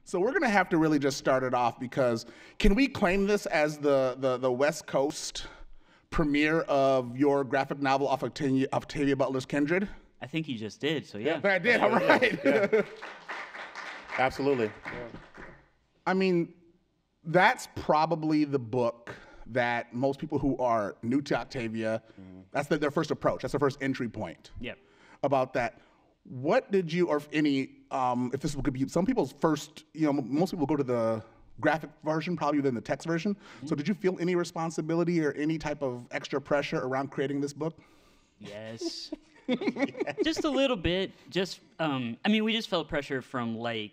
So we're gonna have to really just start it off because can we claim this as the West Coast premiere of your graphic novel off Octavia Butler's Kindred? I think you just did, so yeah. I did, all right. Yeah. Absolutely. Yeah. I mean, that's probably the book that most people who are new to Octavia, that's their first approach, that's their first entry point. Yep. About that. What did you, or if any, if this could be some people's first, most people go to the graphic version probably than the text version. So did you feel any responsibility or any type of extra pressure around creating this book? Yes. Just a little bit. Just, we just felt pressure from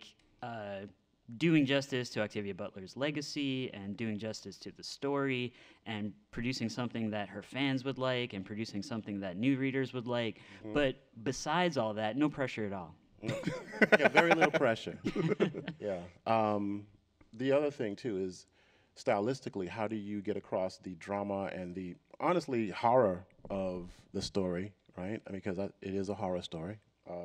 doing justice to Octavia Butler's legacy and doing justice to the story and producing something that her fans would like and producing something that new readers would like. But besides all that, no pressure at all. Yeah, very little pressure. Yeah. The other thing, too, is stylistically, how do you get across the drama and the, honestly, horror of the story, right? Because it is a horror story.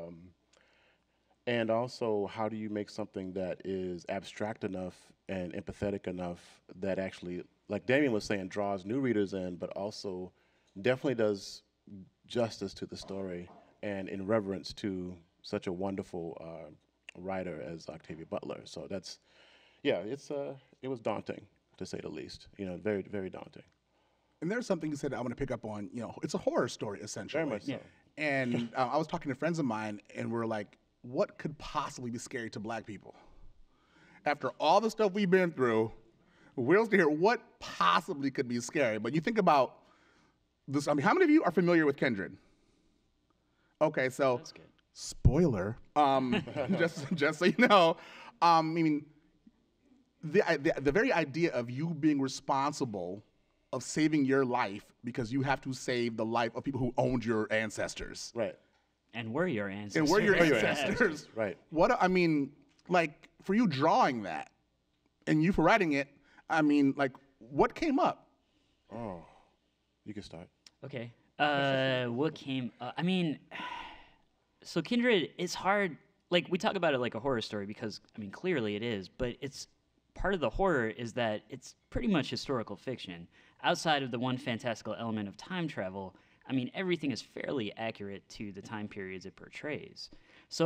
And also, how do you make something that is abstract enough and empathetic enough that actually, like Damian was saying, draws new readers in, but also definitely does justice to the story and in reverence to such a wonderful writer as Octavia Butler. So that's, it was daunting, to say the least. Very, very daunting. And there's something you said I want to pick up on. It's a horror story, essentially. Very much so. Yeah. And I was talking to friends of mine, and we're like, what could possibly be scary to black people? After all the stuff we've been through, we're still here, what possibly could be scary? But you think about this, how many of you are familiar with Kindred? Okay, so, That's good. spoiler, just so you know, the very idea of you being responsible of saving your life because you have to save the life of people who owned your ancestors. Right. And we're your ancestors. And we're your ancestors. Right. For you drawing that and you for writing it, what came up? Oh, you can start. Okay. What came up? So Kindred is hard. Like, we talk about it like a horror story because, clearly it is, but it's part of the horror is that it's pretty much historical fiction. Outside of the one fantastical element of time travel, everything is fairly accurate to the time periods it portrays. So,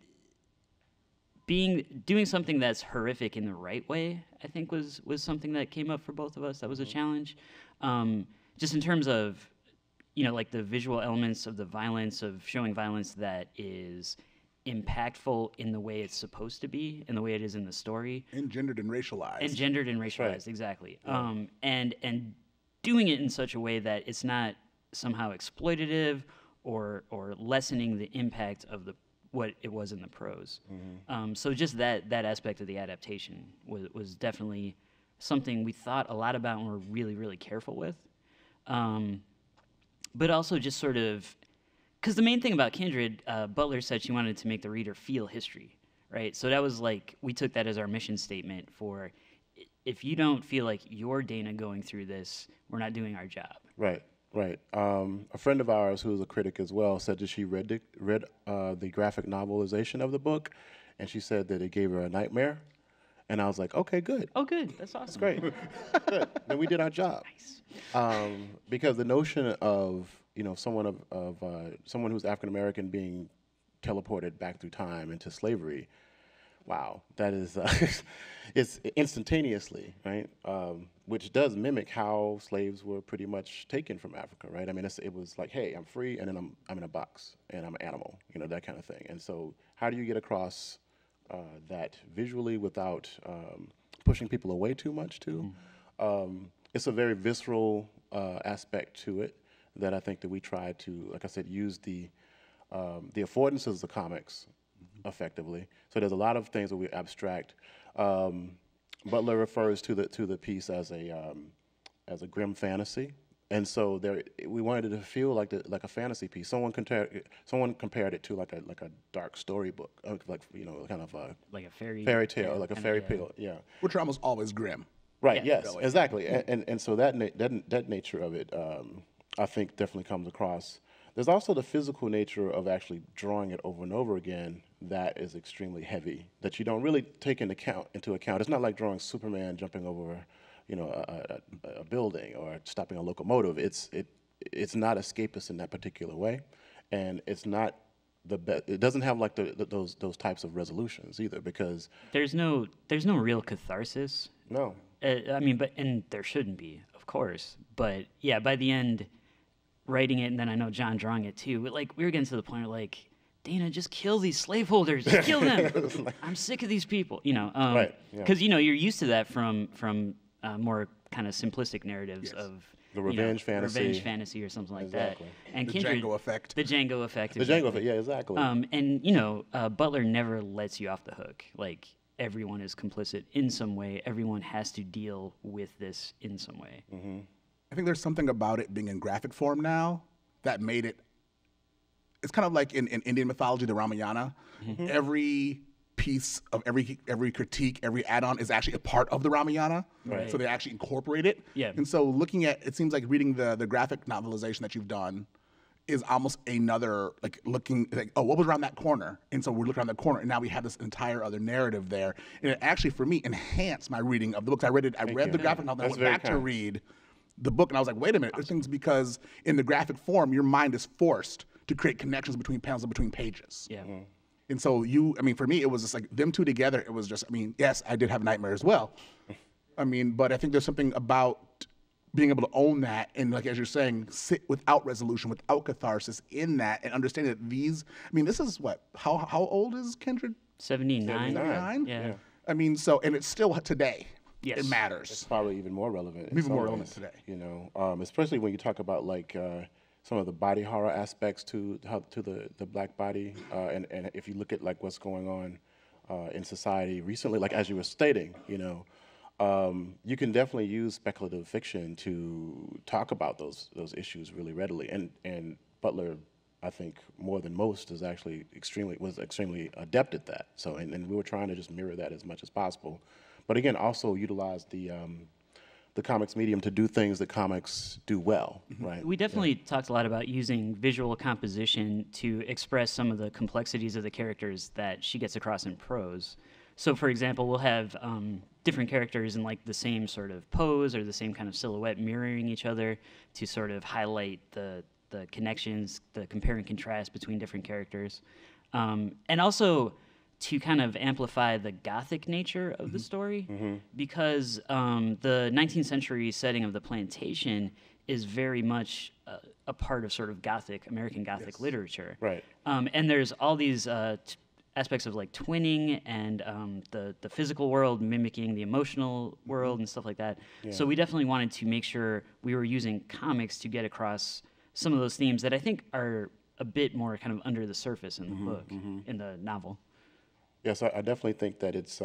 doing something that's horrific in the right way, I think was something that came up for both of us. That was a challenge. Just in terms of, the visual elements of the violence, of showing violence that is impactful in the way it's supposed to be, in the way it is in the story. Engendered and racialized. Right. Exactly. Yeah. And doing it in such a way that it's not somehow exploitative or lessening the impact of what it was in the prose. So just that aspect of the adaptation was definitely something we thought a lot about and were really, really careful with. But also just sort of, because the main thing about Kindred, Butler said she wanted to make the reader feel history, right? So that was we took that as our mission statement for, if you don't feel like you're Dana going through this, we're not doing our job. Right. A friend of ours who's a critic as well said that she read the graphic novelization of the book, and she said that it gave her a nightmare. And I was like, okay, good. Oh, good. That's awesome. That's great. Good. Then we did our job. Nice. Because the notion of someone who's African American being teleported back through time into slavery, wow, that is it's instantaneously, right? Which does mimic how slaves were pretty much taken from Africa, right? It was like, hey, I'm free, and then I'm in a box, and I'm an animal, that kind of thing. And so, how do you get across that visually without pushing people away too much, too? It's a very visceral aspect to it that I think that we try to, like I said, use the affordances of comics effectively. So there's a lot of things that we abstract. Butler refers to the piece as a grim fantasy, and so we wanted it to feel like a fantasy piece. Someone compared it to like a dark storybook, kind of like a fairy tale, like a fairy tale, yeah. Which are almost always grim. Right. Yeah. Yes. Exactly. And so that nature of it, I think, definitely comes across. There's also the physical nature of actually drawing it over and over again that is extremely heavy, that you don't really take into account. It's not like drawing Superman jumping over, a building or stopping a locomotive. It's not escapist in that particular way, and it's not the best. It doesn't have like those types of resolutions either, because there's no real catharsis. No. And there shouldn't be, of course. But yeah, by the end, writing it, and then I know John drawing it too. But like we were getting to the point where like, Dana, just kill these slaveholders, just kill them. I'm sick of these people, Right. Because you're used to that from more kind of simplistic narratives of the revenge fantasy or something like that. And the Kindred, Django effect. The Django effect. The Django effect, yeah, exactly. And Butler never lets you off the hook. Like everyone is complicit in some way. Everyone has to deal with this in some way. Mm-hmm. I think there's something about it being in graphic form now that made it. It's kind of like in Indian mythology, the Ramayana. Mm-hmm. Every piece of every critique, every add-on is actually a part of the Ramayana. Right. So they actually incorporate it. Yeah. And so looking at it seems like reading the graphic novelization that you've done is almost another looking like, oh, what was around that corner? And so we're looking around that corner, and now we have this entire other narrative there. And it actually, for me, enhanced my reading of the books. I read the graphic novel, and I went back to read the book, and I was like, wait a minute, there's things because in the graphic form, your mind is forced to create connections between panels and between pages. Yeah. Mm-hmm. And so for me, it was just like them two together. It was just, yes, I did have Nightmare as well. But I think there's something about being able to own that and, like, as you're saying, sit without resolution, without catharsis in that, and understanding that this is what, how old is Kindred? 79. 79? Yeah. And it's still today. Yes. It matters. It's probably even more relevant. Even more relevant today. Especially when you talk about like some of the body horror aspects to the black body, and if you look at like what's going on in society recently, like as you were stating, you can definitely use speculative fiction to talk about those issues really readily. And Butler, I think, more than most, was extremely adept at that. So and we were trying to just mirror that as much as possible. But again, also utilize the comics medium to do things that comics do well, right? We definitely talked a lot about using visual composition to express some of the complexities of the characters that she gets across in prose. So, for example, we'll have different characters in like the same sort of pose or the same kind of silhouette mirroring each other to sort of highlight the connections, the compare and contrast between different characters. And also to kind of amplify the gothic nature of the story, because the 19th century setting of the plantation is very much a part of sort of American Gothic literature. Right. And there's all these aspects of like twinning and the physical world mimicking the emotional world and stuff like that. Yeah. So we definitely wanted to make sure we were using comics to get across some of those themes that I think are a bit more kind of under the surface in the book, in the novel. Yes, I definitely think that it's,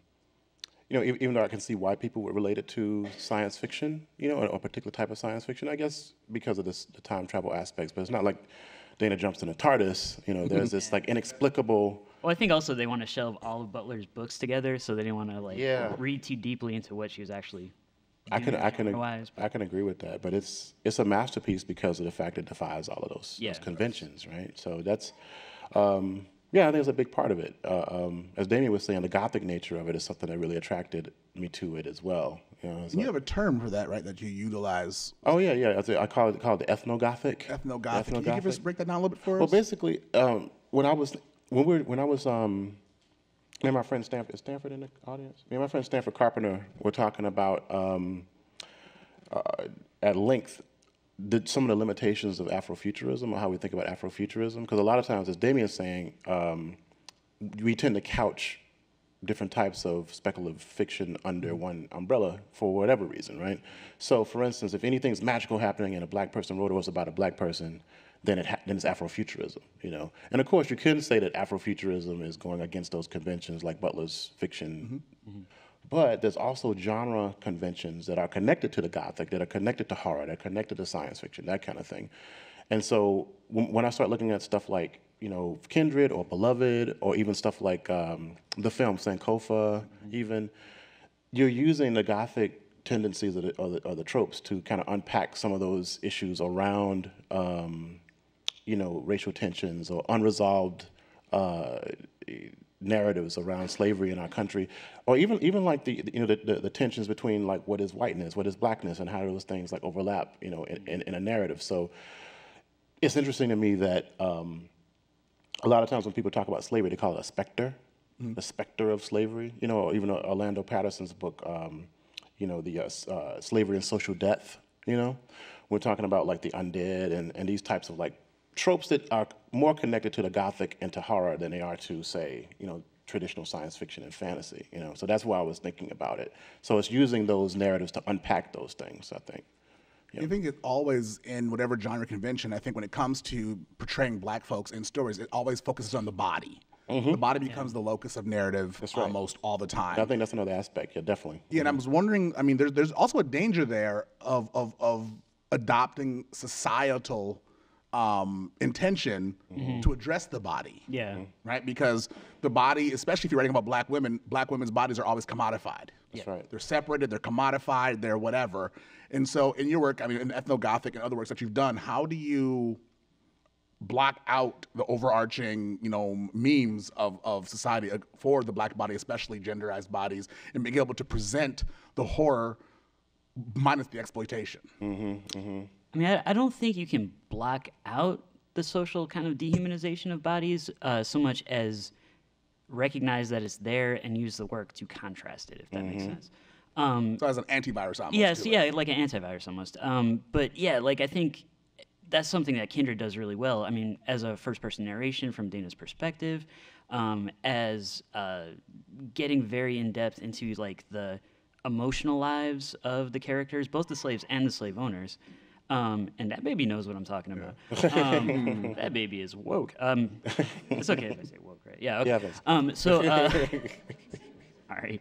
even though I can see why people would relate it to science fiction, or a particular type of science fiction, I guess because of the time travel aspects. But it's not like Dana jumps in a TARDIS. There's this like inexplicable. Well, I think also they want to shelve all of Butler's books together, so they didn't want to read too deeply into what she was actually. I can agree with that, but it's a masterpiece because of the fact it defies all of those conventions, right? So that's. I think it's a big part of it. As Damian was saying, the Gothic nature of it is something that really attracted me to it as well. You have a term for that, right? That you utilize. Oh yeah. I call it the ethnogothic. Ethnogothic. Can you just break that down a little bit for us? Well, basically, when I was me and my friend Stanford, is Stanford in the audience? Me and my friend Stanford Carpenter were talking about at length some of the limitations of Afrofuturism, or how we think about Afrofuturism, because a lot of times, as Damian's saying, we tend to couch different types of speculative fiction under one umbrella for whatever reason, right? So, for instance, if anything's magical happening and a black person wrote it was about a black person, then it's Afrofuturism, And of course, you couldn't say that Afrofuturism is going against those conventions like Butler's fiction. But there's also genre conventions that are connected to the Gothic, that are connected to horror, that are connected to science fiction, that kind of thing. And so when I start looking at stuff like, Kindred or Beloved, or even stuff like the film Sankofa, even, you're using the Gothic tendencies or the tropes to kind of unpack some of those issues around racial tensions or unresolved narratives around slavery in our country, or even like the tensions between like what is whiteness, what is blackness, and how those things like overlap, in a narrative. So it's interesting to me that a lot of times when people talk about slavery, they call it a specter, the specter of slavery. Even Orlando Patterson's book, the Slavery and Social Death. We're talking about like the undead and these types of like tropes that are more connected to the Gothic and to horror than they are to, say, traditional science fiction and fantasy. So that's why I was thinking about it. So it's using those narratives to unpack those things, I think. I think it always, in whatever genre convention, I think when it comes to portraying black folks in stories, it always focuses on the body. The body becomes the locus of narrative almost all the time. I think that's another aspect, yeah, definitely. Yeah, and I was wondering, I mean, there's also a danger there of adopting societal intention to address the body. Yeah. Right? Because the body, especially if you're writing about black women's bodies are always commodified. That's right. They're separated, they're commodified, they're whatever. And so in your work, I mean, in ethnogothic and other works that you've done, how do you block out the overarching, memes of society for the black body, especially genderized bodies, and being able to present the horror minus the exploitation? I mean, I don't think you can block out the social kind of dehumanization of bodies so much as recognize that it's there and use the work to contrast it, if that makes sense. So as an antivirus almost. Yes, yeah, like an antivirus almost. But yeah, like I think that's something that Kindred does really well. I mean, as a first-person narration from Dana's perspective, as getting very in-depth into like the emotional lives of the characters, both the slaves and the slave owners. And that baby knows what I'm talking about. That baby is woke. It's okay if I say woke, right? Yeah. Okay. Yeah, all right.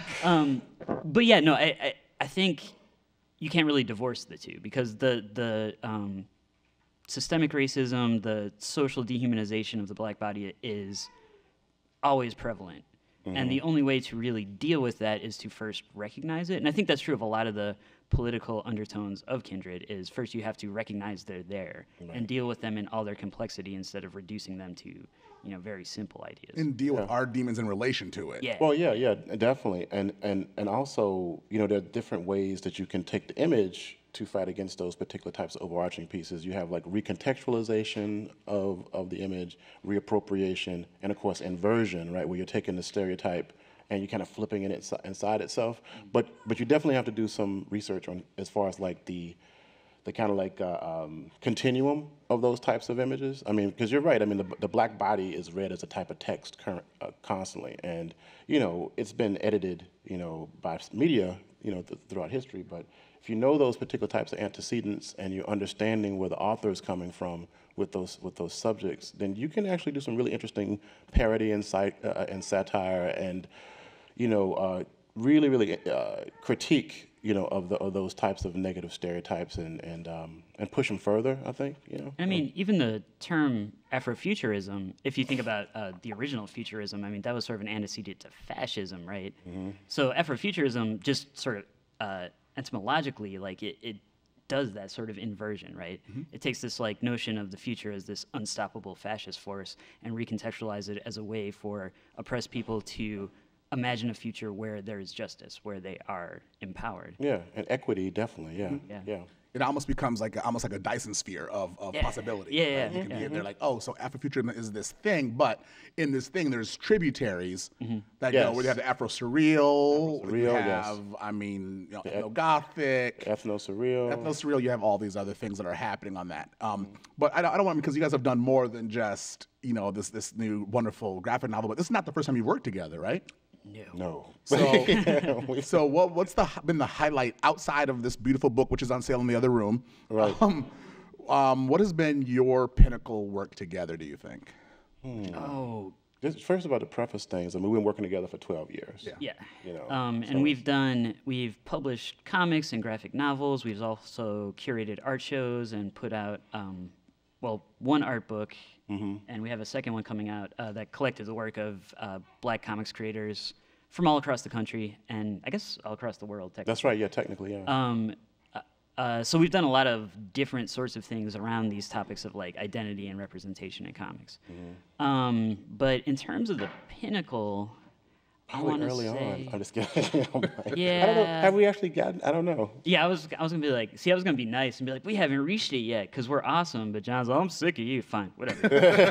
But yeah, no, I think you can't really divorce the two because the systemic racism, the social dehumanization of the black body is always prevalent. And the only way to really deal with that is to first recognize it. And I think that's true of a lot of the political undertones of Kindred is first you have to recognize they're there and deal with them in all their complexity instead of reducing them to, very simple ideas. And deal with our demons in relation to it. Yeah. Well, yeah, definitely. And also, there are different ways that you can take the image to fight against those particular types of overarching pieces. You have like recontextualization of the image, reappropriation, and of course inversion, right, where you're taking the stereotype and you're kind of flipping it inside itself. But you definitely have to do some research on as far as like the kind of like continuum of those types of images. I mean, because you're right. I mean, the black body is read as a type of text constantly, and it's been edited, by media, throughout history. But if you know those particular types of antecedents and you're understanding where the author is coming from with those subjects, then you can actually do some really interesting parody and satire and really critique of those types of negative stereotypes and push them further. I think I mean, even the term Afrofuturism, if you think about the original futurism, I mean that was sort of an antecedent to fascism, right? So Afrofuturism just sort of etymologically, like it does that sort of inversion, right? It takes this like notion of the future as this unstoppable fascist force and recontextualize it as a way for oppressed people to imagine a future where there is justice, where they are empowered. Yeah, and equity, definitely. Yeah. It almost becomes almost like a Dyson sphere of possibility. Yeah, right? You can be, they're like, oh, so Afrofuturism is this thing, but in this thing, there's tributaries that go where you have the Afro-surreal, you have, I mean, ethnogothic, ethno-surreal. You have all these other things that are happening on that. But I don't want, because you guys have done more than just, this new wonderful graphic novel, but this is not the first time you've worked together, right? No. So what's been the highlight outside of this beautiful book, which is on sale in the other room? Right. What has been your pinnacle work together, do you think? First about the preface things. I mean, we've been working together for 12 years. Yeah. And we've published comics and graphic novels. We've also curated art shows and put out, one art book. And we have a second one coming out that collected the work of black comics creators from all across the country and I guess all across the world. Technically. That's right. Yeah, technically. Yeah. So we've done a lot of different sorts of things around these topics of like identity and representation in comics. But in terms of the pinnacle, I Probably want to early say, on. I'm just kidding. I'm like, Yeah. I don't know. Have we actually gotten? I don't know. yeah, I was gonna be like, see, I was gonna be nice and be like, we haven't reached it yet because we're awesome. But John's like, I'm sick of you. Fine, whatever.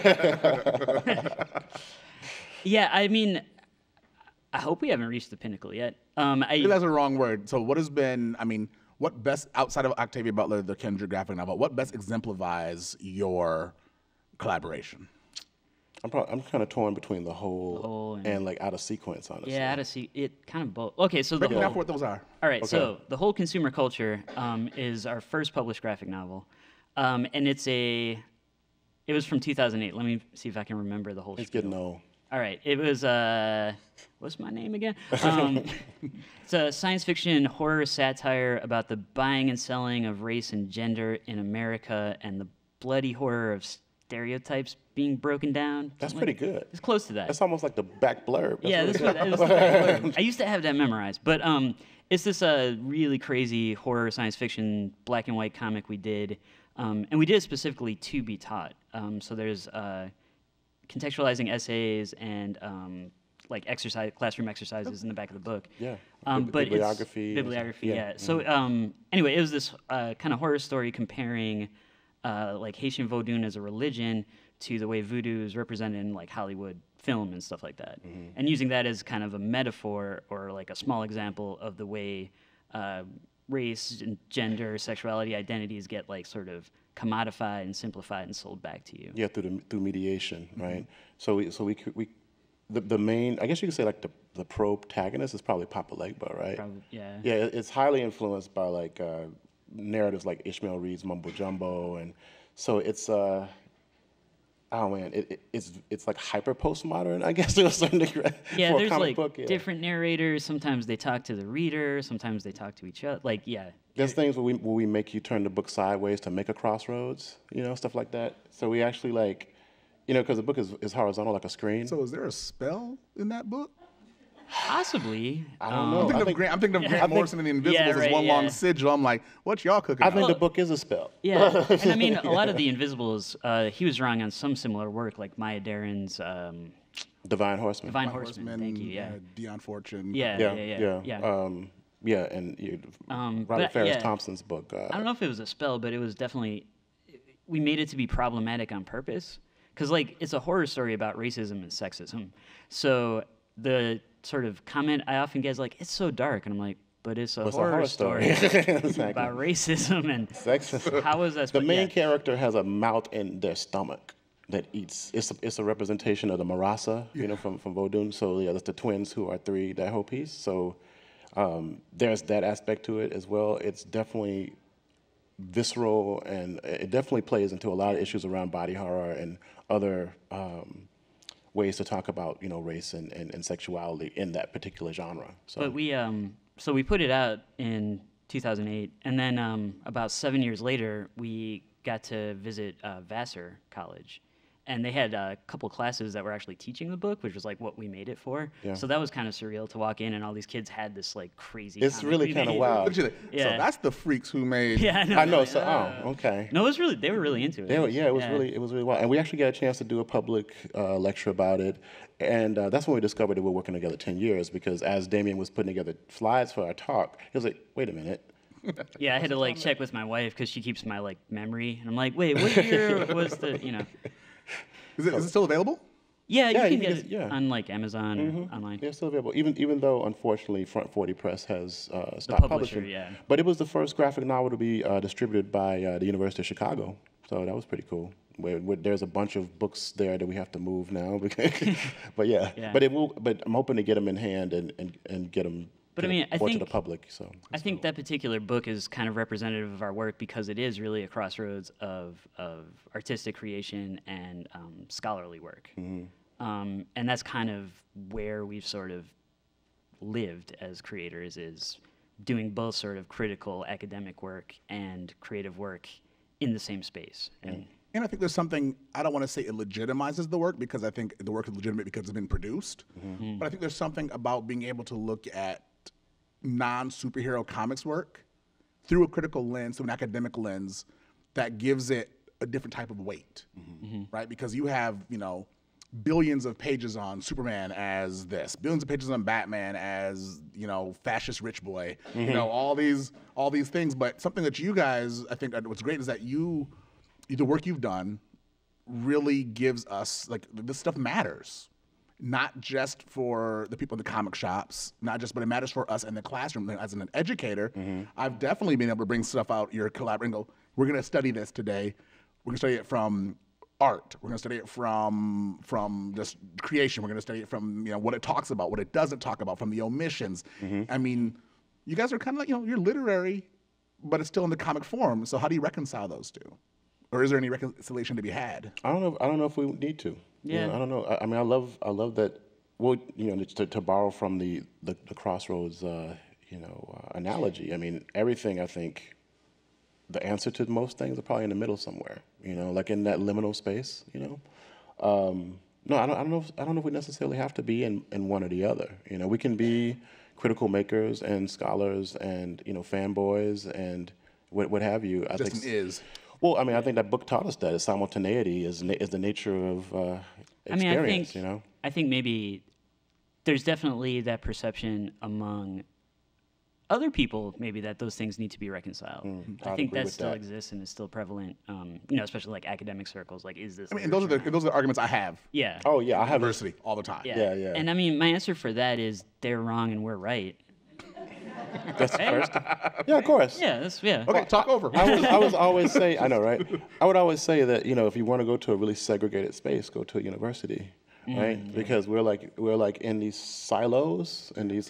Yeah, I mean, I hope we haven't reached the pinnacle yet. Maybe that's a wrong word. So what has been, I mean, what best, outside of Octavia Butler, the Kendrick graphic novel, what best exemplifies your collaboration? I'm kind of torn between the whole, whole and like out of sequence, honestly. Yeah, to see it kind of both. Okay, so the Break it down whole. for what those are. All right, so the whole consumer culture is our first published graphic novel, and it was from 2008. Let me see if I can remember the whole. It's spiel. getting old. All right, it was what's my name again? It's a science fiction horror satire about the buying and selling of race and gender in America and the bloody horror of stereotypes being broken down. That's Something pretty good. It's close to that. That's almost like the back blurb. That's Yeah, really this good. was the back blurb. I used to have that memorized, but it's this really crazy horror science fiction black and white comic we did, and we did it specifically to be taught. So there's contextualizing essays and like classroom exercises in the back of the book. Yeah. But Bibliography. It's bibliography, yeah. So anyway, it was this kind of horror story comparing like Haitian Vodun as a religion to the way voodoo is represented in like Hollywood film and stuff like that, and using that as kind of a metaphor or like a small example of the way race and gender, sexuality, identities get like sort of commodified and simplified and sold back to you. Yeah, through mediation, right? So the main, I guess you could say like the protagonist is probably Papa Legba, right? Probably, yeah. Yeah, it's highly influenced by like narratives like Ishmael Reed's Mumbo Jumbo, and so it's oh man, it's like hyper postmodern, I guess, to a certain degree. Yeah, for a there's comic like book, yeah. different narrators. Sometimes they talk to the reader. Sometimes they talk to each other. Like, yeah. There's things where we make you turn the book sideways to make a crossroads, stuff like that. So we actually like, because the book is horizontal like a screen. So is there a spell in that book? Possibly. I don't know. I'm thinking of Grant Morrison and the Invisibles as one long sigil. I'm like, what y'all cooking I up? think the book is a spell. Yeah, and I mean, a lot of the Invisibles, he was drawing on some similar work, like Maya Deren's Divine Horseman. Divine Horseman. Thank you. Yeah. Dion Fortune. Yeah. Yeah, and Robert Ferris Thompson's book. I don't know if it was a spell, but it was definitely. We made it to be problematic on purpose, because like it's a horror story about racism and sexism. So the sort of comment I often get is like, "It's so dark," and I'm like, "But it's a horror story Exactly. about racism and Sexism. how is that?" The main character has a mouth in their stomach that eats. It's a representation of the Marasa, from Vodun. So yeah, that's the twins who are three, that whole piece. So there's that aspect to it as well. It's definitely visceral, and it definitely plays into a lot of issues around body horror and other ways to talk about race and sexuality in that particular genre. So. But we put it out in 2008, and then about 7 years later, we got to visit Vassar College, and they had a couple classes that were actually teaching the book, which was like what we made it for. Yeah. So that was kind of surreal to walk in, and all these kids had this like crazy. It's comic really we kind of made. wild. So Yeah. that's the freaks who made. Yeah, I know. like, So okay. No, they were really into it. It was really wild, and we actually got a chance to do a public lecture about it, and that's when we discovered that we're working together 10 years. Because as Damian was putting together slides for our talk, he was like, "Wait a minute." Yeah, I had to like check with my wife because she keeps my like memory, and I'm like, "Wait, what year was the?" Is it still available? Yeah, Yeah, you can get it on like Amazon or online. Yeah, it's still available. Even though unfortunately Front 40 Press has stopped publisher, publishing. yeah. But it was the first graphic novel to be distributed by the University of Chicago, so that was pretty cool. There's a bunch of books there that we have to move now, but yeah. Yeah. But I'm hoping to get them in hand and get them. But I mean, I to think the public. So I think that particular book is kind of representative of our work because it is really a crossroads of artistic creation and scholarly work, and that's kind of where we've sort of lived as creators, is doing both sort of critical academic work and creative work in the same space. And I think there's something, I don't want to say it legitimizes the work, because I think the work is legitimate because it's been produced. But I think there's something about being able to look at non-superhero comics work through a critical lens, through an academic lens, that gives it a different type of weight, right? Because you have, billions of pages on Superman as this, billions of pages on Batman as, fascist rich boy, all these things. But something that you guys, I think what's great is that the work you've done really gives us, like, this stuff matters. Not just for the people in the comic shops, but it matters for us in the classroom. As an educator, I've definitely been able to bring stuff out your collaborating. Go, we're going to study this today. We're going to study it from art. We're going to study it from just creation. We're going to study it from what it talks about, what it doesn't talk about, from the omissions. I mean, you guys are kind of like you're literary, but it's still in the comic form. So how do you reconcile those two? Or is there any reconciliation to be had? I don't know if we need to. Yeah. I don't know. I mean, I love that. Well, to borrow from the Crossroads, analogy. I mean, everything. I think the answer to most things are probably in the middle somewhere. Like in that liminal space. No, I don't know. I don't know if we necessarily have to be in one or the other. We can be critical makers and scholars and fanboys and what have you. I think is. Well, I mean, I think that book taught us that simultaneity is the nature of experience. I think maybe there's definitely that perception among other people, maybe, that those things need to be reconciled. I think that still exists and is still prevalent. Especially like academic circles. Like, is this? I mean, those are the arguments I have. Yeah. Oh yeah, I have University all the time. Yeah. Yeah. And I mean, my answer for that is they're wrong and we're right. That's the first. Yeah, of course. Yeah. Okay, talk over. I was always say, I know, right? I would always say that if you want to go to a really segregated space, go to a university, right? Because we're like in these silos and these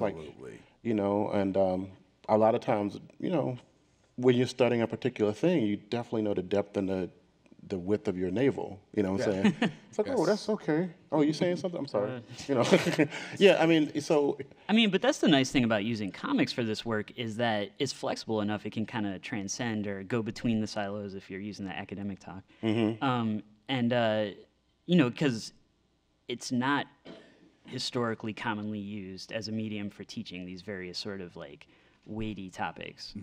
and a lot of times, when you're studying a particular thing, you definitely know the depth and the width of your navel. You know what I'm saying? It's like, oh, that's okay. Oh, you saying something? I'm sorry. Yeah. I mean, so. I mean, but that's the nice thing about using comics for this work is that it's flexible enough. It can kind of transcend or go between the silos if you're using the academic talk. Because it's not historically commonly used as a medium for teaching these various sort of like weighty topics.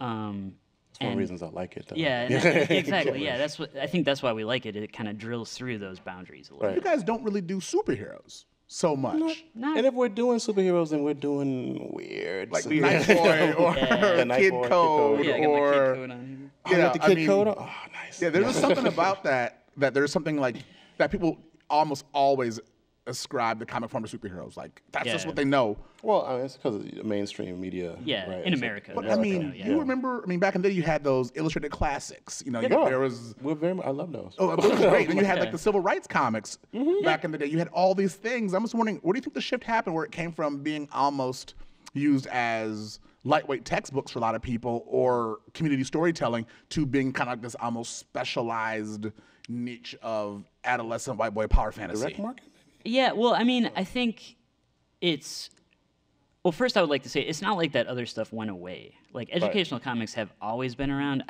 It's one of the reasons I like it, though. Yeah, exactly. Yeah, I think that's why we like it. It kind of drills through those boundaries a little. Right. You guys don't really do superheroes so much. And if we're doing superheroes, then we're doing weird, like Night Boy or Kid Code, Yeah, I got my Kid Code on here. You got the Kid Code. Oh, nice. Yeah, there's just something about that there's something like that people almost always ascribe the comic form to superheroes. Like, that's just what they know. Well, I mean, it's because of the mainstream media. Yeah, right? in America. But I mean, you remember, back in the day, you had those illustrated classics. There was. I love those. Oh, those were great. Then you had like the civil rights comics back in the day. You had all these things. I'm just wondering, where do you think the shift happened where it came from being almost used as lightweight textbooks for a lot of people or community storytelling to being kind of like this almost specialized niche of adolescent white boy power fantasy? Direct market? Yeah, well, I mean, I think it's... Well, first I would like to say, it's not like that other stuff went away. Like, educational comics have always been around.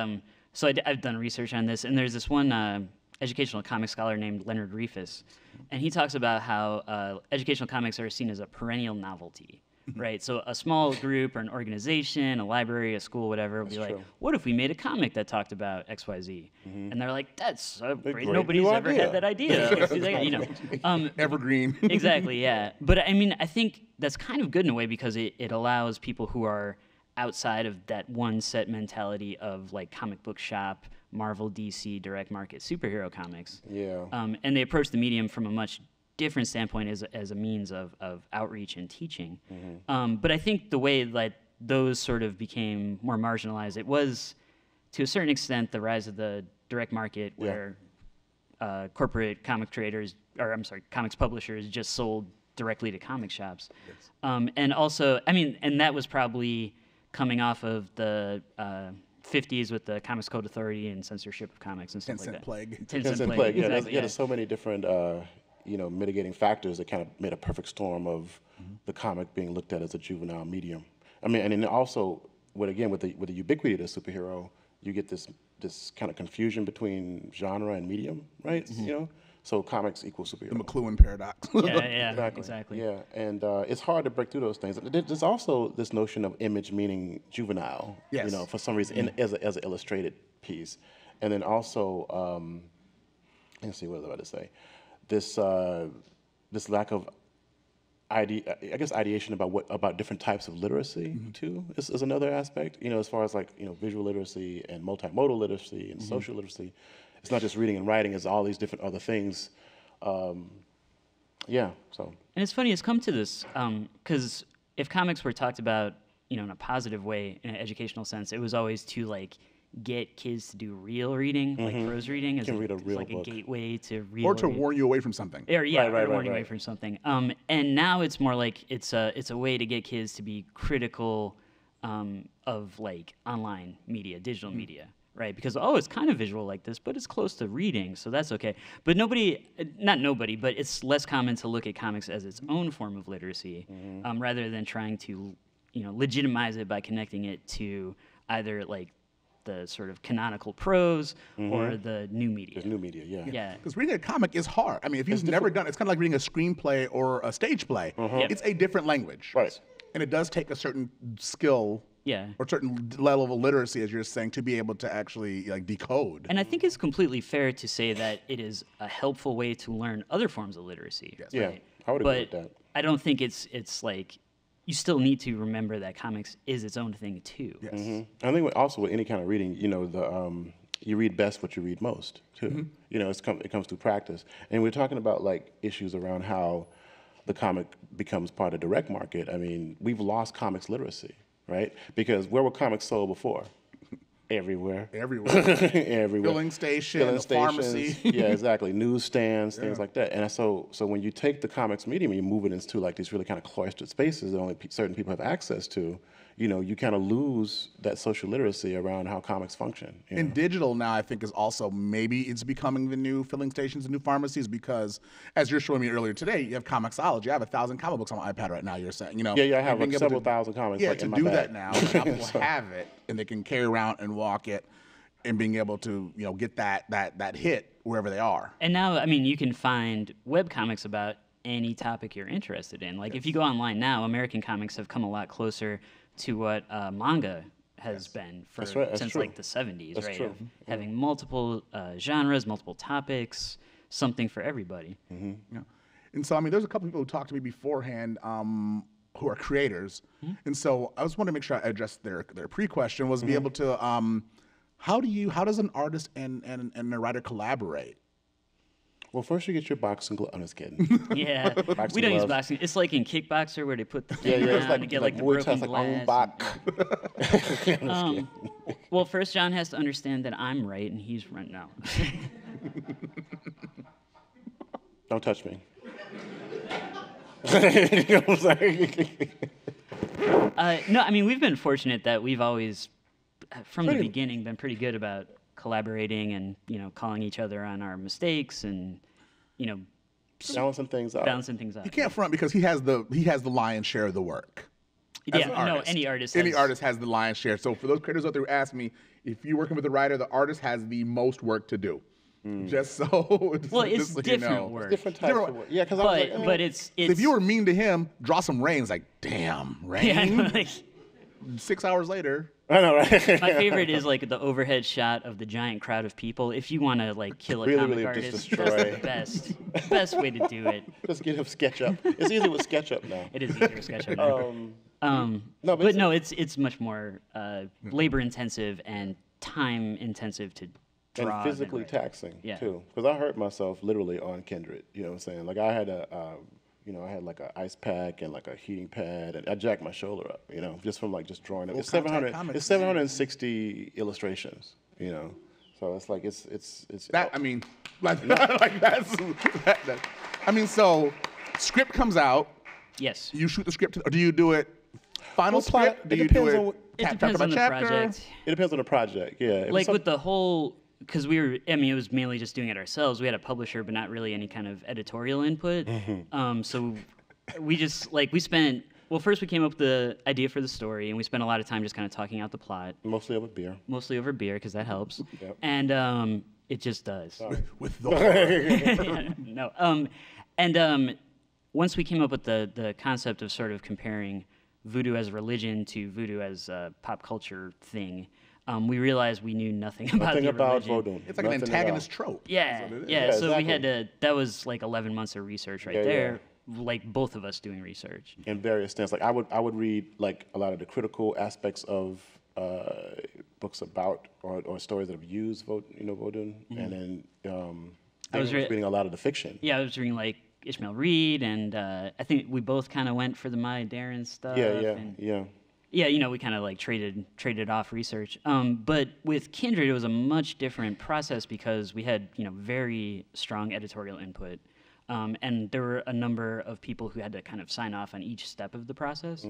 I've done research on this, and there's this one educational comic scholar named Leonard Reifus, and he talks about how educational comics are seen as a perennial novelty. Right, so a small group or an organization, a library, a school, whatever, would be like, what if we made a comic that talked about XYZ? And they're like, that's great. Nobody's ever had that idea. Evergreen. Exactly, yeah. But I mean, I think that's kind of good in a way because it allows people who are outside of that one set mentality of like comic book shop, Marvel, DC, direct market superhero comics. Yeah. And they approach the medium from a much different standpoint as a means of outreach and teaching. But I think the way that those sort of became more marginalized, it was to a certain extent the rise of the direct market where corporate comic traders, comics publishers just sold directly to comic shops. And also, I mean, and that was probably coming off of the 50s with the Comics Code Authority and censorship of comics and stuff like that. 10 Cent Plague. Yeah, Exactly, there's so many different mitigating factors that kind of made a perfect storm of the comic being looked at as a juvenile medium. I mean, and then also with the ubiquity of the superhero, you get this kind of confusion between genre and medium, right? So comics equals superhero. The McLuhan paradox. Yeah, exactly. Yeah, and it's hard to break through those things. There's also this notion of image meaning juvenile. Yes. For some reason, as an illustrated piece, and then also, let's see, what was I about to say? This lack of ideation about different types of literacy too is another aspect. As far as visual literacy and multimodal literacy and social literacy, it's not just reading and writing; it's all these different other things. Yeah. So. And it's funny, it's come to this because if comics were talked about, in a positive way, in an educational sense, it was always to get kids to do real reading, like prose reading, as read a real like book. a gateway to real. Or to warn you away from something. Or, Right, warn you away from something. And now it's more like it's a way to get kids to be critical of online media, digital media, right? Because it's kind of visual like this, but it's close to reading, so that's okay. But not nobody, but it's less common to look at comics as its own form of literacy, rather than trying to legitimize it by connecting it to either the sort of canonical prose or the new media. The new media, yeah. Yeah. Because reading a comic is hard. I mean, if you've never done it, it's kind of like reading a screenplay or a stage play. Yep. It's a different language. Right. And it does take a certain skill or a certain level of literacy, as you're saying, to be able to actually decode. And I think it's completely fair to say that it is a helpful way to learn other forms of literacy. Yes. Yeah, Right? I would agree with that. I don't think it's like you still need to remember that comics is its own thing too. Yes. I think also with any kind of reading, you read best what you read most too. It comes through practice. And we're talking about issues around how the comic becomes part of the direct market. I mean, we've lost comics literacy, right? Because where were comics sold before? Everywhere. Everywhere. Everywhere. Filling station, pharmacy. Yeah, exactly. Newsstands, things like that. And so when you take the comics medium and you move it into these really kind of cloistered spaces that only certain people have access to, you kind of lose that social literacy around how comics function. And digital now, I think, is also maybe it's becoming the new filling stations and new pharmacies because, as you're showing me earlier today, you have Comixology. I have 1,000 comic books on my iPad right now. You're saying, Yeah, I have several thousand comics. Yeah, in to my do bag. that now, people have it and they can carry around and walk it, and being able to get that hit wherever they are. And now, I mean, you can find web comics about any topic you're interested in. Like if you go online now, American comics have come a lot closer to what manga has been That's since true. the 70s, That's right? true. Of having multiple genres, multiple topics, something for everybody. Yeah. And so, I mean, there's a couple people who talked to me beforehand who are creators. And so I just wanted to make sure I addressed their pre-question was be able to, how does an artist and a writer collaborate? Well, first you get your boxing glove. I'm just kidding. Yeah, we don't use gloves. boxing. It's like in Kickboxer where they put the Yeah, thing it's around and get the Muay broken Thai's glass. Ong Bak. Well, first John has to understand that I'm right and he's right now. Don't touch me. You know what I'm saying? No, I mean, we've been fortunate that we've always, from the beginning, been pretty good about collaborating and, calling each other on our mistakes and, Balancing things out. balancing things out. You can't front because he has the lion's share of the work. As Yeah, an no, artist. any artist Any has- artist has the lion's share. So for those creators out there who ask me, if you're working with a writer, the artist has the most work to do. Just so. Well, it's just so you different know. work. Different types of work. Yeah, because I was like, But it's If you were mean to him, draw some rain. It's like, damn, rain. yeah, I know, like, 6 hours later. I know, right? my favorite is like the overhead shot of the giant crowd of people. If you want to kill a Really, comic really just artist, destroy. that's the best way to do it. Just get him SketchUp. It's easy with SketchUp now. It is easier to sketch out now. No, But no, it's much more labor intensive and time intensive to And draw. physically than write. taxing Yeah. too, because I hurt myself literally on Kindred. You know what I'm saying? Like I had I had like an ice pack and like a heating pad, and I jacked my shoulder up. Just from just drawing it. It's contact 700. comics. It's 760 illustrations. So it's like it's That, I mean, like that's. I mean, so script comes out. Yes. You shoot the script, or do you do it final Well, script? Do it you do depends it on what- It chapter depends by on the chapter? project. It depends on the project. Yeah. If it's Like some- with the whole, because it was mainly just doing it ourselves. We had a publisher, but not really any kind of editorial input. So we just first we came up with the idea for the story, and we spent a lot of time just kind of talking out the plot, mostly over beer. mostly over beer because that helps. Yep. And It just does. With the horror. No. Once we came up with the concept of sort of comparing voodoo as a religion to voodoo as a pop culture thing, we realized we knew nothing about Nothing the about religion. voodoo. It's like an Nothing at antagonist all. trope. Yeah, That's what it is. yeah. Yeah, So we exactly. had to. That was like 11 months of research right Yeah, there. Like both of us doing research. In various things. Like I would read like a lot of the critical aspects of books about or stories that have used voodoo, and then I was reading a lot of the fiction. Yeah, I was reading like Ishmael Reed, and I think we both kind of went for the Maya Deren stuff. Yeah, we kind of like traded off research. But with Kindred, it was a much different process because we had very strong editorial input, and there were a number of people who had to kind of sign off on each step of the process.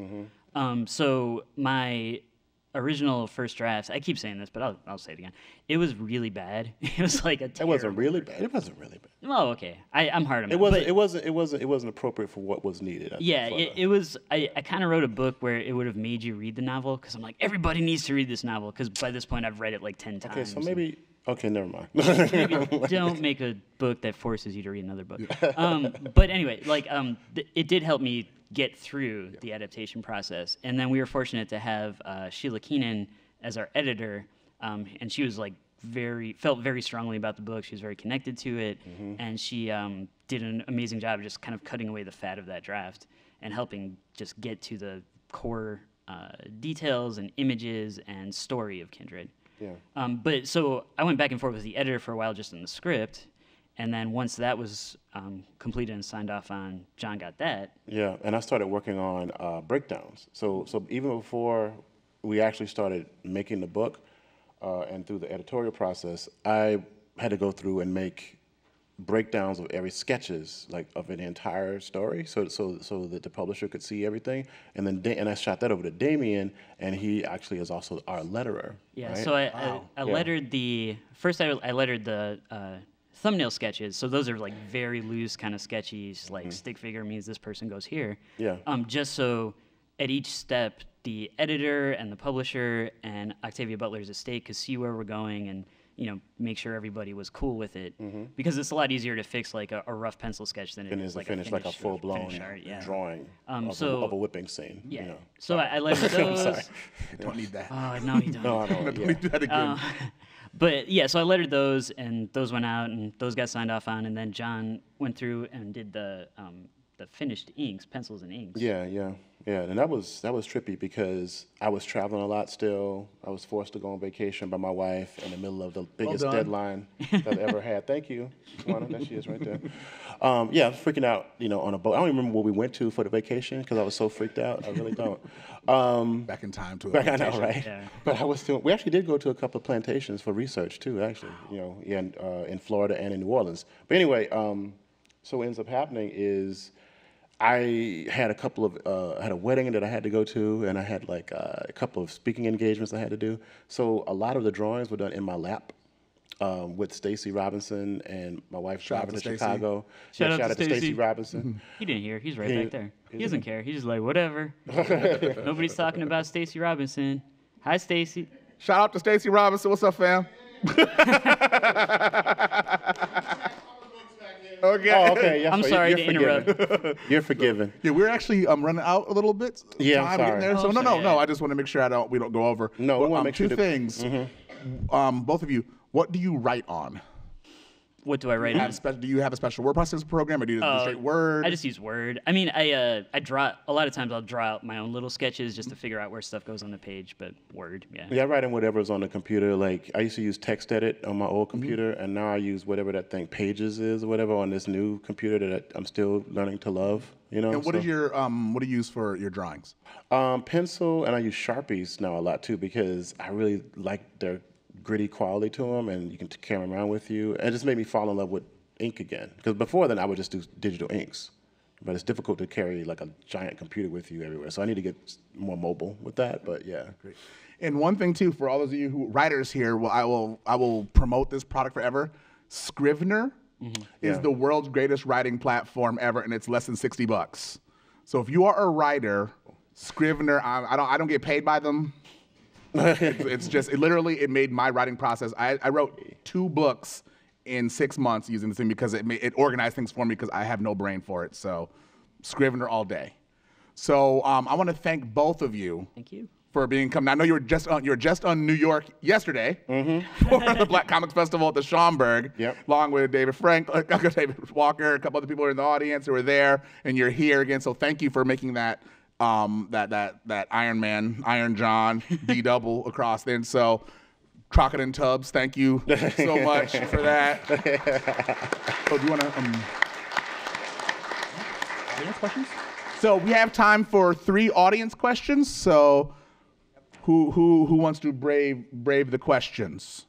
So my original first drafts, I keep saying this, but I'll say it again. It was really bad. It was like a. It wasn't really bad. It wasn't really bad. Oh, okay. I'm hard on It wasn't appropriate for what was needed. Yeah, it was. I kind of wrote a book where it would have made you read the novel because I'm like, everybody needs to read this novel because by this point I've read it like 10 times. Okay, so maybe. Okay, never mind. Maybe don't make a book that forces you to read another book. But anyway, like it did help me get through the adaptation process, and then we were fortunate to have Sheila Keenan as our editor, and she was like felt very strongly about the book. She was very connected to it, and she did an amazing job of just kind of cutting away the fat of that draft and helping just get to the core details and images and story of Kindred. Yeah. But so I went back and forth with the editor for a while just in the script, and then once that was completed and signed off on, John got that. Yeah, and I started working on breakdowns. So even before we actually started making the book, and through the editorial process, I had to go through and make breakdowns of every sketches, like of an entire story, so that the publisher could see everything. And then I shot that over to Damian, and he actually is also our letterer. Yeah. Right? So I lettered I lettered the thumbnail sketches. So those are like very loose kind of sketches, like stick figure means this person goes here. Yeah. Just so at each step, the editor and the publisher and Octavia Butler's estate could see where we're going and make sure everybody was cool with it, because it's a lot easier to fix like a rough pencil sketch than it is like a full-blown drawing of a whipping scene. Yeah. So I lettered those. I'm sorry. I don't need that. Oh no, you don't. No, I I don't. don't need that again. But yeah, so I lettered those, and those went out, and those got signed off on, and then John went through and did the finished inks, pencils and inks. Yeah, and that was trippy because I was traveling a lot still. I was forced to go on vacation by my wife in the middle of the biggest deadline that I ever had. Thank you, Shawn. There she is right there. I was freaking out, on a boat. I don't even remember where we went to for the vacation because I was so freaked out. I really don't. Back in time to a Back, I know, plantation. right? Yeah. But I was still. We actually did go to a couple of plantations for research too. Actually, in Florida and in New Orleans. But anyway, so what ends up happening is I had had a wedding that I had to go to, and I had like a couple of speaking engagements I had to do. So a lot of the drawings were done in my lap with Stacy Robinson, and my wife's driving to Chicago. Shout out to Stacy Stacey. Robinson. He didn't hear. He's right back there. He doesn't care. He's just like, whatever. Nobody's talking about Stacey Robinson. Hi, Stacey. Shout out to Stacy Robinson. What's up, fam? Okay. Oh, okay. Yeah, I'm sorry to interrupt. You're forgiven. Yeah, we're actually running out a little bit. Yeah, I'm time getting sorry. there. So Oh, no. sorry. I just want to make sure we don't go over. No, we But, wanna make sure two that- things. Both of you, what do you write on? What do I write on? Do you have a special word processing program, or do you just do straight Word? I just use Word. I mean, I draw. A lot of times I'll draw out my own little sketches just to figure out where stuff goes on the page, but Word, yeah. Yeah, I write in whatever's on the computer. Like I used to use TextEdit on my old computer, and now I use whatever that thing Pages is or whatever on this new computer that I'm still learning to love. And what do you use for your drawings? Pencil, and I use Sharpies now a lot too because I really like their gritty quality to them, and you can carry them around with you. And it just made me fall in love with ink again. Because before then, I would just do digital inks. But it's difficult to carry like a giant computer with you everywhere. So I need to get more mobile with that. But yeah. Great. And one thing too, for all those of you writers here, I will promote this product forever. Scrivener is the world's greatest writing platform ever, and it's less than $60. So if you are a writer, Scrivener, I don't get paid by them. It's just, it made my writing process. I wrote 2 books in 6 months using this thing because it organized things for me because I have no brain for it. So Scrivener all day. So I want to thank both of you. Thank you. For being coming. I know you were just on New York yesterday for the Black Comics Festival at the Schaumburg, along with David David Walker, a couple other people in the audience who were there, and you're here again. So thank you for making that Iron Man, Iron John, D double across then. So Crockett and Tubbs, thank you so much for that. So do you want to? Any questions? So we have time for 3 audience questions. So. Who wants to brave the questions?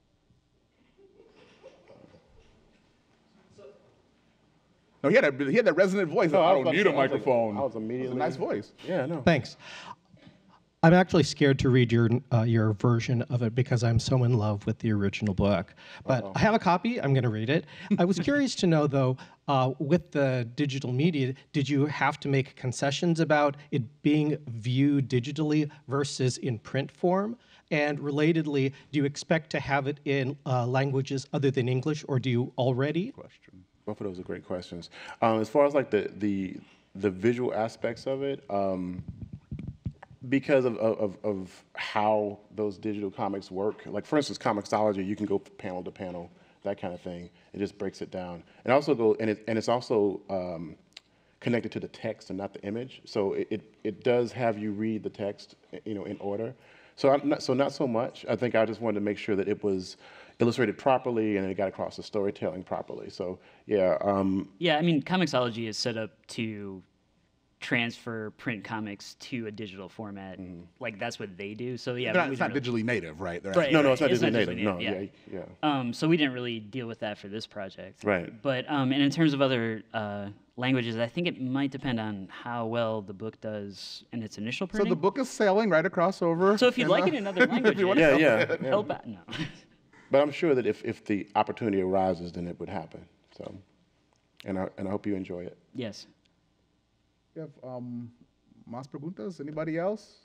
No, he had that resonant voice. No, I don't need a microphone. I was immediately. It was a nice voice. Yeah, no. Thanks. I'm actually scared to read your version of it because I'm so in love with the original book. But I have a copy. I'm going to read it. I was curious to know, though, with the digital media, did you have to make concessions about it being viewed digitally versus in print form? And relatedly, do you expect to have it in languages other than English, or do you already? Both of those are great questions. As far as like the visual aspects of it. Because of how those digital comics work, like for instance, Comixology, you can go panel to panel, that kind of thing. It just breaks it down, and it's also connected to the text and not the image. So it does have you read the text, in order. So not so much. I think I just wanted to make sure that it was illustrated properly and it got across the storytelling properly. So yeah. Yeah, I mean, Comixology is set up to transfer print comics to a digital format. Like that's what they do. So yeah, It's not digitally native, right? Right. No, it's not It's digitally not native. digitally No, native, yeah. So we didn't really deal with that for this project. Right. But and in terms of other languages, I think it might depend on how well the book does in its initial So printing. the book is sailing right across over. So if you'd like it in other languages, Yeah. help out. No. But I'm sure that if the opportunity arises, then it would happen. So, and I hope you enjoy it. Yes. You have más preguntas? Anybody else?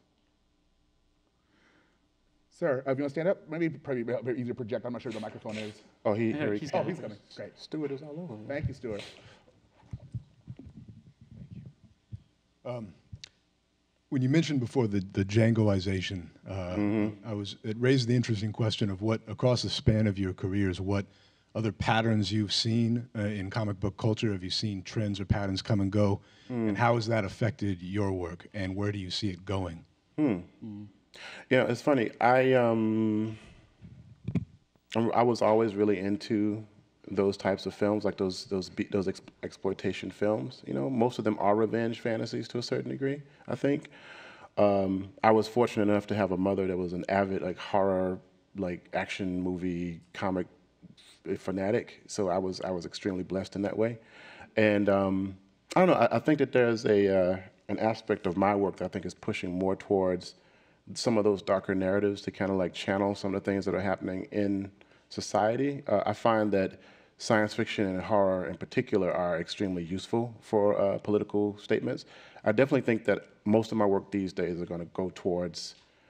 Sir, if you want to stand up, probably easier to project. I'm not sure where the microphone is. Oh, here he he's comes. Oh, he's coming. Great. Stuart is all over. Thank you, Stuart. When you mentioned before the Djangoization, it raised the interesting question of what, across the span of your careers, what other patterns you've seen in comic book culture. Have you seen trends or patterns come and go? And how has that affected your work? And where do you see it going? Yeah, it's funny. I was always really into those types of films, like those exploitation films. Most of them are revenge fantasies to a certain degree, I think. I was fortunate enough to have a mother that was an avid horror, action movie comic fanatic. So I was extremely blessed in that way. And I don't know. I think that there's an aspect of my work that I think is pushing more towards some of those darker narratives to kind of channel some of the things that are happening in society. I find that science fiction and horror in particular are extremely useful for political statements. I definitely think that most of my work these days are going to go towards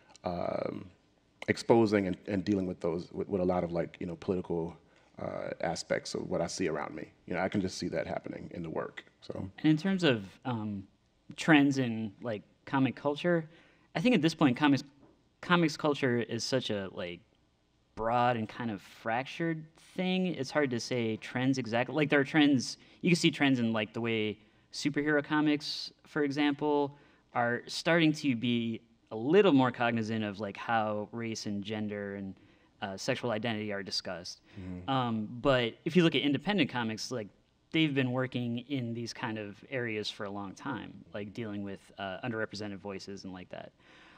exposing and dealing with those, with a lot of political aspects of what I see around me. I can just see that happening in the work. So. And in terms of trends in comic culture, I think at this point comics culture is such a broad and kind of fractured thing. It's hard to say trends exactly. There are trends, you can see trends in the way superhero comics, for example, are starting to be a little more cognizant of how race and gender and sexual identity are discussed. But if you look at independent comics, they've been working in these kind of areas for a long time, dealing with underrepresented voices and that.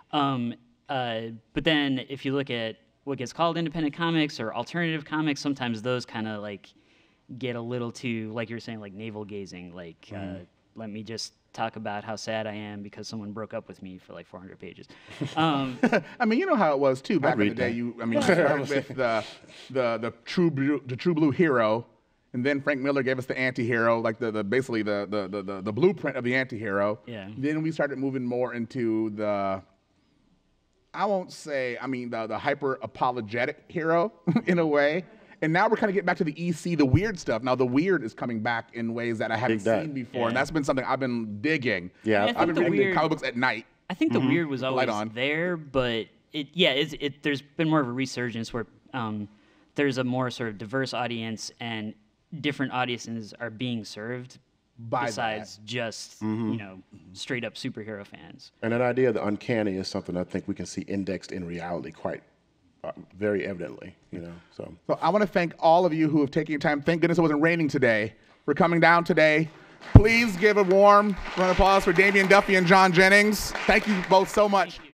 But then if you look at what gets called independent comics or alternative comics, sometimes those kind of get a little too, like you were saying, navel gazing. Let me just talk about how sad I am because someone broke up with me for 400 pages. I mean, you know how it was too back in the day. You started with the true blue hero, and then Frank Miller gave us the anti-hero, basically the blueprint of the anti-hero. Yeah. Then we started moving more into the I won't say, I mean, the hyper apologetic hero in a way. And now we're kind of getting back to the EC, the weird stuff. Now the weird is coming back in ways that I haven't seen before, and that's been something I've been digging. Yeah, I've been reading comic books at night. I think the weird was always there, but there's been more of a resurgence where there's a more sort of diverse audience and different audiences are being served besides just straight up superhero fans. And that idea of the uncanny is something I think we can see indexed in reality quite very evidently, So I want to thank all of you who have taken your time. Thank goodness it wasn't raining today. For coming down today. Please give a warm round of applause for Damian Duffy and John Jennings. Thank you both so much.